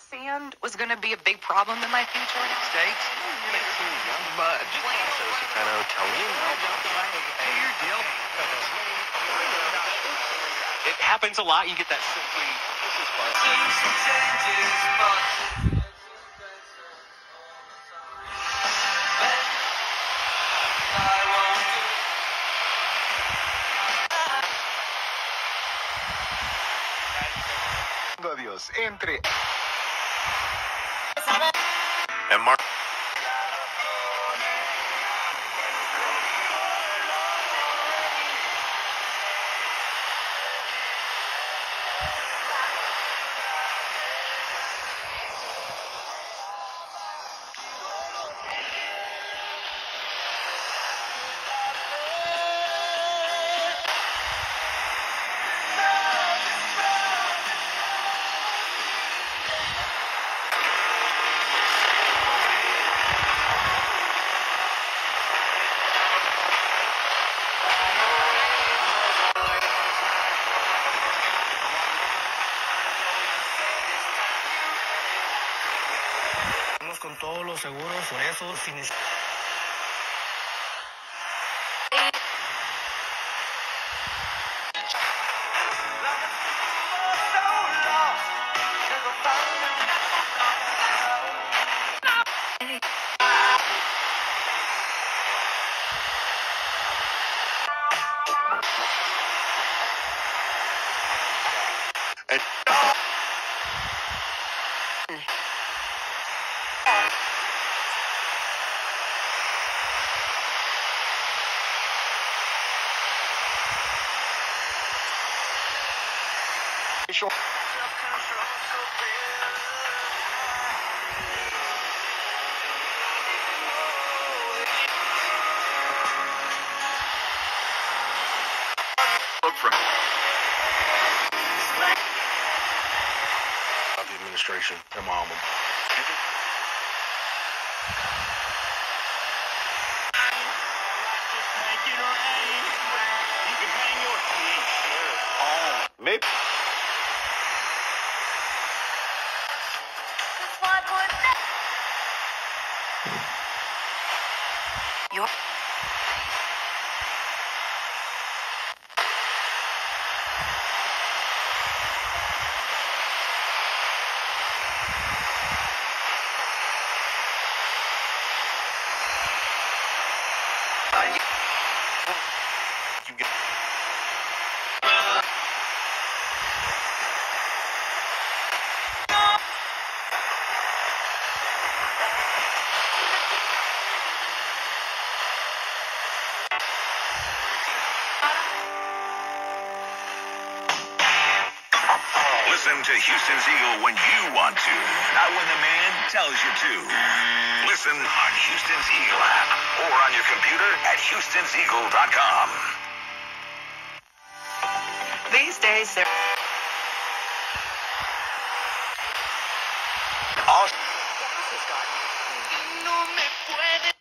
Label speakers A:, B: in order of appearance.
A: sand was going to be a big problem in my future.
B: Steaks? Mud. Soprano, Tony. It happens a lot. You get that silky.
C: Dios, entre
B: And Mark.
D: Con todos los seguros, por eso sin
C: look from
B: The administration, their mom. Maybe.
E: Listen to Houston's Eagle when you want to, not when the man tells you to. Listen on Houston's Eagle app or on your computer at Houston'sEagle.com.
A: These days, they're...
E: Awesome.
A: No me puede